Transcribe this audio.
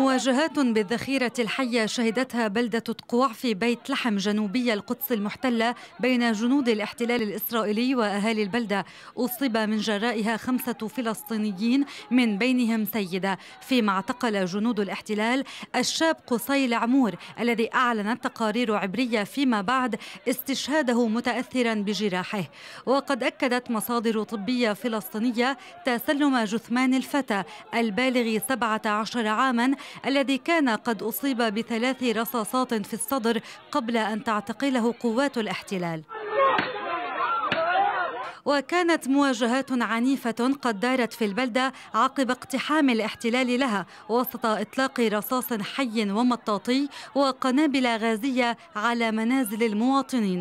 مواجهات بالذخيرة الحية شهدتها بلدة تقوع في بيت لحم جنوبي القدس المحتلة بين جنود الاحتلال الإسرائيلي وأهالي البلدة. أصيب من جرائها 5 فلسطينيين من بينهم سيدة، فيما اعتقل جنود الاحتلال الشاب قصي العمور الذي أعلنت تقارير عبرية فيما بعد استشهاده متأثرا بجراحه. وقد أكدت مصادر طبية فلسطينية تسلم جثمان الفتى البالغ 17 عاما الذي كان قد أصيب ب3 رصاصات في الصدر قبل أن تعتقله قوات الاحتلال. وكانت مواجهات عنيفة قد دارت في البلدة عقب اقتحام الاحتلال لها وسط إطلاق رصاص حي ومطاطي وقنابل غازية على منازل المواطنين.